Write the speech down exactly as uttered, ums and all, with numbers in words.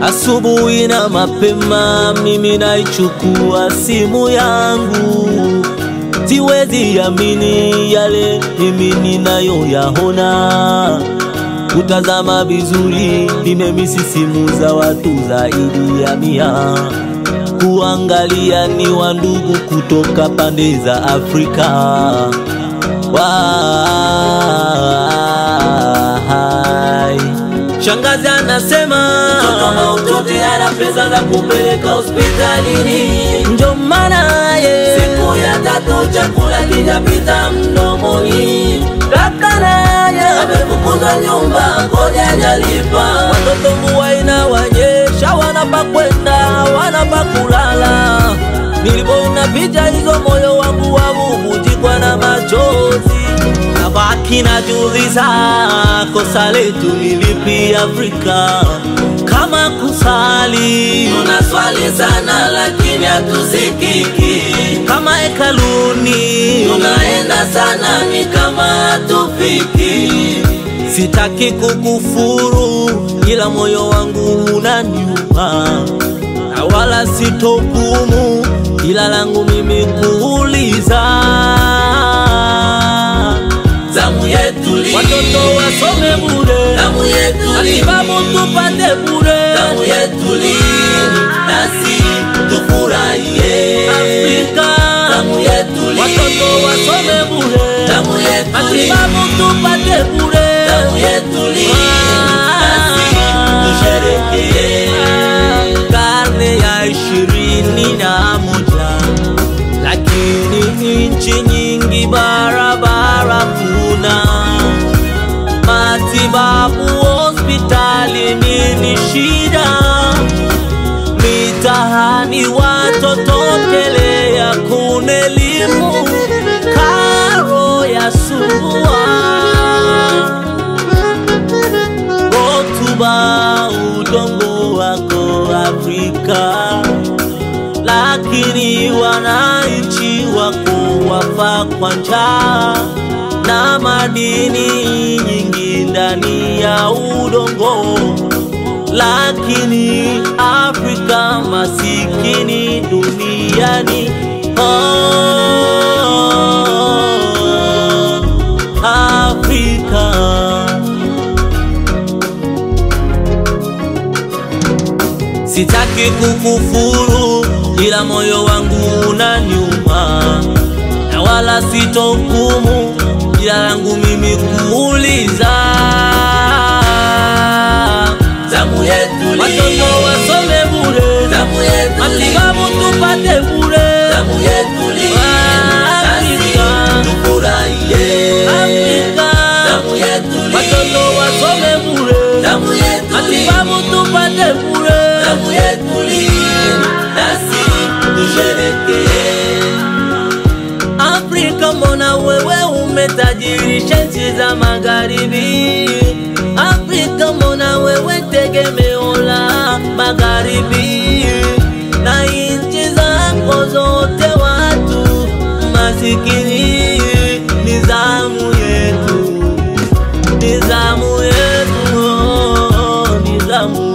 Asubuhi na mapema mimi naichukua simu yangu, siwezi amini yale mimi ninayoyaona. Kutazama vizuri nimemisi simu za watu zaidi ya mia, kuangalia ni wandugu kutoka pande za Afrika. Wai shangazi anasema mtoto maututi ana pesa za kupeleka hospitalini, ndio maana ye siku ya tatu chakula kijapita mdomoni. Kaka naye amefukuza nyumba kodi hajalipa. Watoto mvua inawanyesha, wanapa kwenda wanapa kulala. Nilipoona picha hizo moyo wangu wabubujikwa na machozi. Nabaki najiuliza kosa letu ni lipi Afrika? Kama kusali tunaswali sana lakini hatusikiki, kama hekaluni tunaenda sana ni kama hatufiki. Sitaki kukufuru ila moyo wangu unaniuma, na wala sitokumu ila langu mimi kuuliza. Zamu yetu li, watoto wasome bure. Zamu yetu li, matibabu tupate bure. Zamu yetu li, nasi tufurahie Afrika. Zamu yetu li, watoto wasome bure. Zamu yetu li, matibabu tupate bure. Zamu yetu li, nasi tusherehekee. Karne ya ishirini na moja, lakini nchi nyingi barabara kuna, matibabu hospitali ni shida, mitahani watoto tele ya kuna elimu, karo ya sumbua. Rotuba udongo wako Afrika, lakini wananchi wako wafa kwa njaa, na madini nyingi ndani ya udongo. Lakini Afrika masikini duniani. Oh, Afrika. Sitaki kukufuru ila moyo wangu unaniuma, na wala sitokumu ila langu mimi kuuliza. Zamu yetu li, watoto wasome bure. Zamu yetu li, matibabu tupate bure. Zamu yetu li, Afrika tufurahie Afrika. Zamu yetu li, watoto wasome bure. Zamu yetu li, matibabu tupate bure. Zamu yetu li, nasi tusherehekee Afrika. Mbona wewe umetajirisha nchi za magharibi? Afrika mbona wewe tegemeo la magharibi? Na nchi zako zote watu masikini. Nizamu yetu, nizamu yetu, nizamu